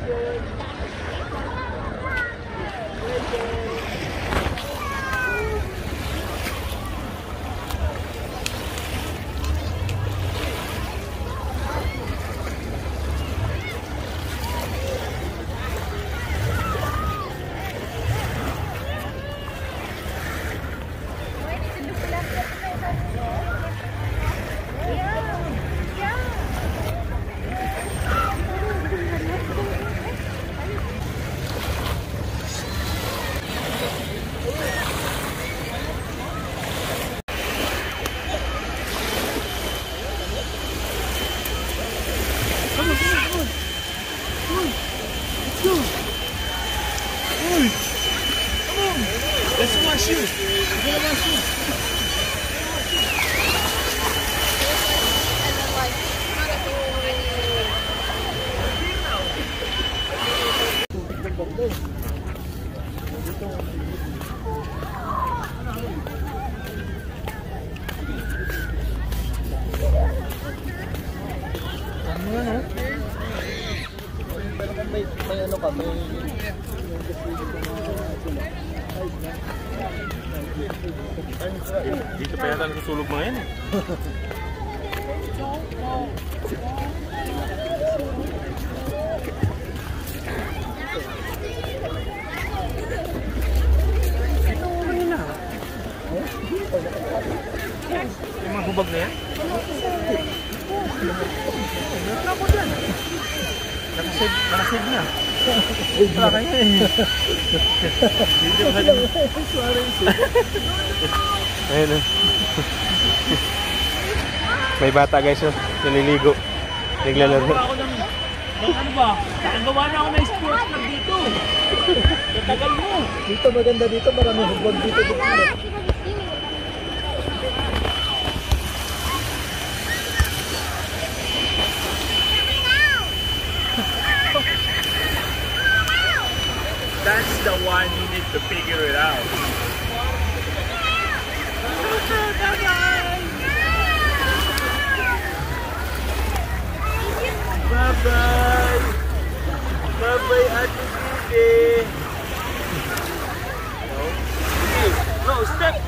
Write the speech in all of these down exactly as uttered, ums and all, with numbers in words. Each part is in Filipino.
May ano ka, may... Dito pa yata nasusulog mga yan eh. Yung mga hubag na yan? Nakapot yan. Nakasave, nakasave na. Wala kaya eh. Dito pa rin. Ayun o. May bata guys o. Naliligo. Naglalaro. Ano ba? Nakagawa na ako ng sports club dito. Tatagal mo. Dito maganda dito. Marami hubag dito dito. That's the one you need to figure it out. Bye-bye. Bye-bye, Ate Gigi. No. No, step.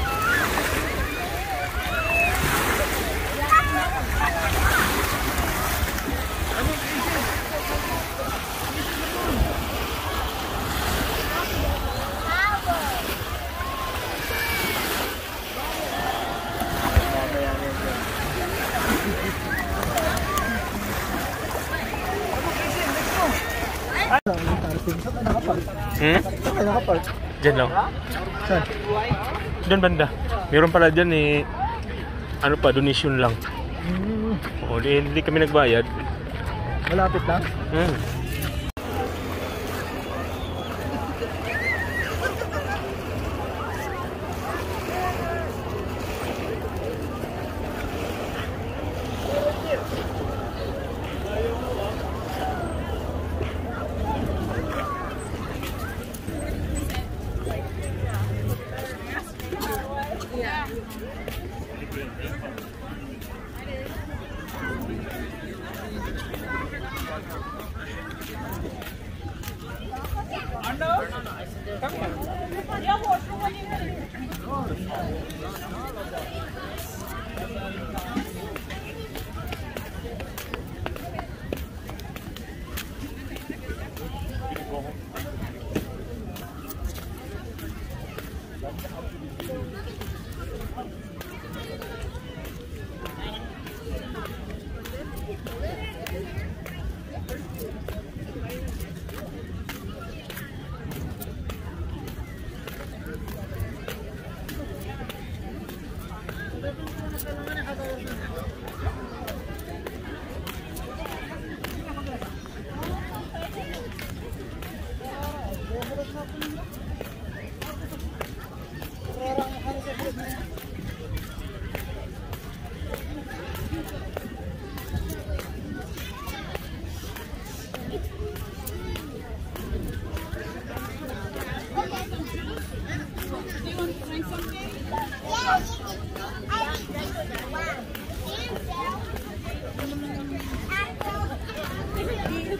Hmm? Saan ka nakapark? Diyan lang. Saan? Diyan banda. Meron pala dyan eh. Ano pa, donation lang. Hmm. Oo, hindi, hindi kami nagbayad. Malapit lang? Hmm.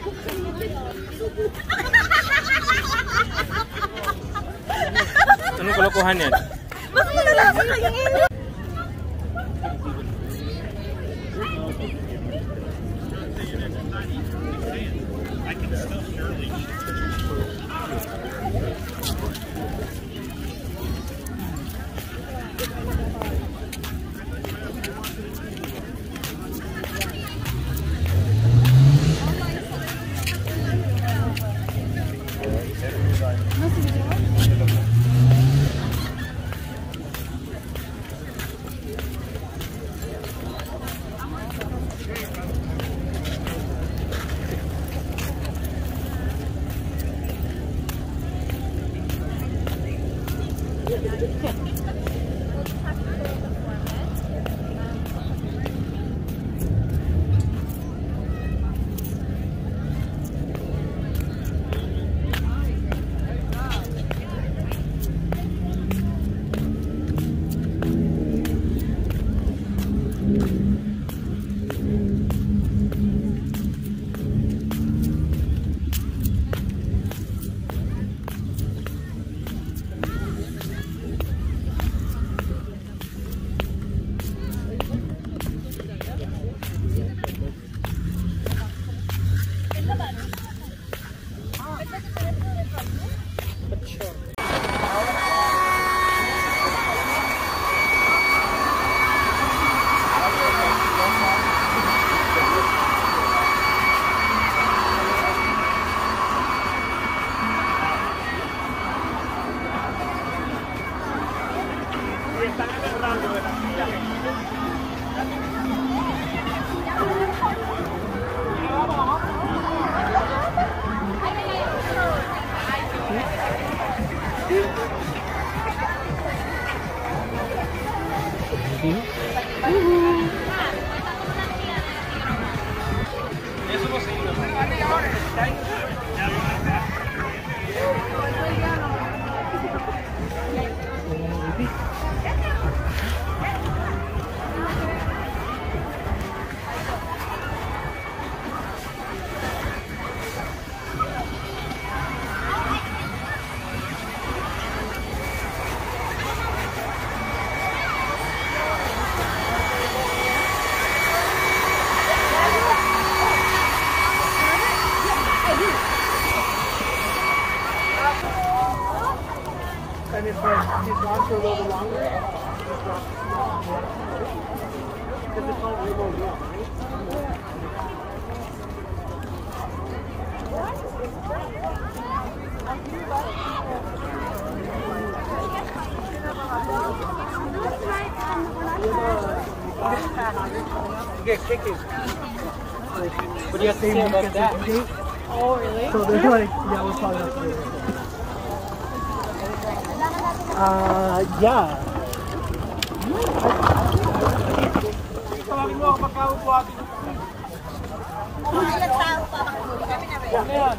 Anong kalokohan yan? Mas malalaki na yung And if uh, he's gone for a little bit longer, because it's all remote, yeah. You get kicking. What do you have to say about that? Oh, really? So there's like, yeah, we're probably not doing it. Uh, yeah. Tawagin mo ako pagkaupo atin. ilang tao pa kami na rin. Ayan.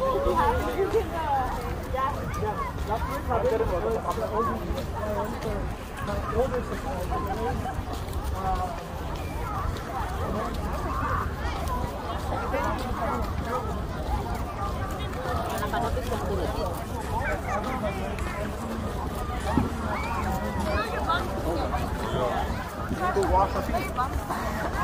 To wash our feet.